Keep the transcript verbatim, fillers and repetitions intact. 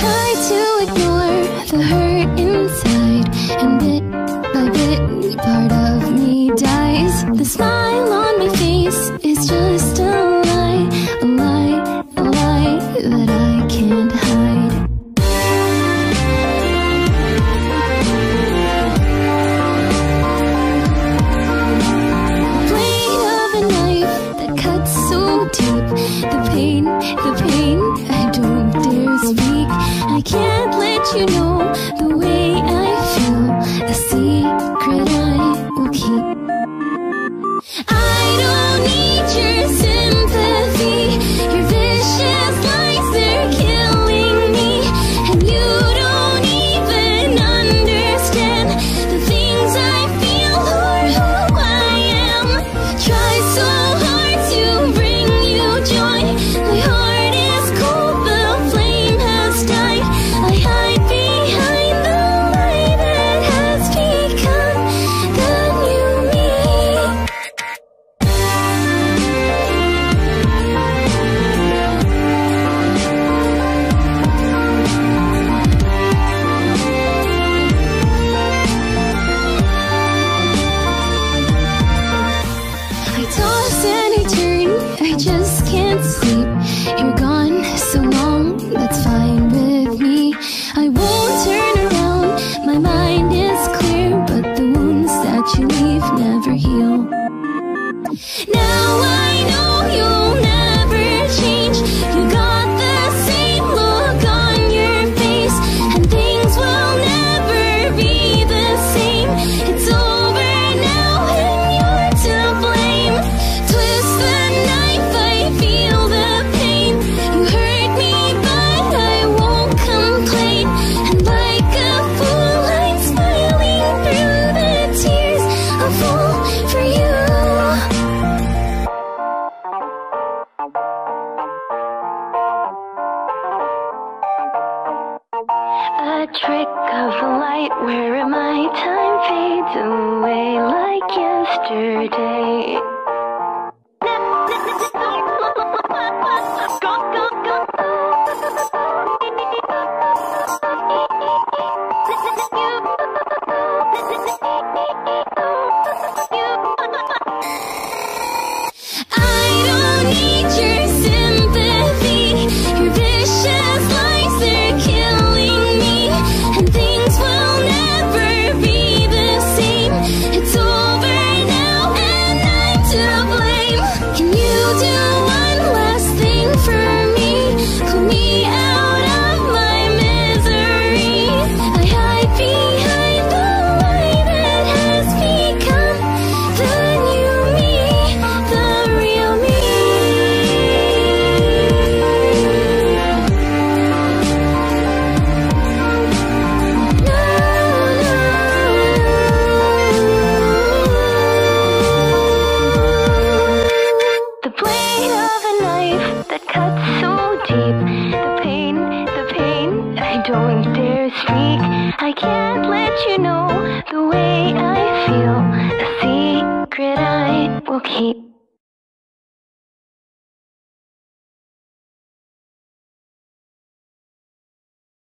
try to ignore the hurt inside, and bit by bit, part of me dies. The smile on my face is just a lie, a lie, a lie that I can't hide. Blade of a knife that cuts so deep, the pain, the pain, I don't dare speak. I can't let you know the way I feel, a secret I will keep. I don't need your sympathy, your vicious lies, they're killing me. And you don't even understand the things I feel or who I am. Try so hard to bring you joy, my heart is cold, the flame has died. I hide behind the lie that has become the new me. I toss and I turn, I just can't sleep. You're gone so long, that's fine with me. I won't turn around, my mind is clear, but the wounds that you leave never heal. Now I know you'll never change, you got the same look on your face, and things will never be the same. It's over now and you're to blame. Twist the knife, I feel the pain. You hurt me but I won't complain. And like a fool I'm smiling through the tears, a fool for you. A trick of the light, where am I? Time fades away like yesterday. I don't need your sympathy, your vicious lies, they're killing me. And things will never be the same. It's over now and I'm to blame. Can you do one last thing for me? Pull me out of my misery. I hide behind the lie that has become the new me, the real me. No, no. The blade of a knife that cuts so deep, the pain, the pain, I don't dare speak. I can't let you know the way I feel, a secret I will keep.